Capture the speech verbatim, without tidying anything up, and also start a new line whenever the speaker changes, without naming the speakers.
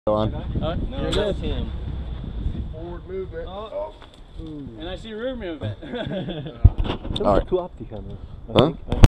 On.
Uh,
No, that's him.
Forward movement.
Oh. And I see rear movement.
All right.
Too optic on this.
Huh?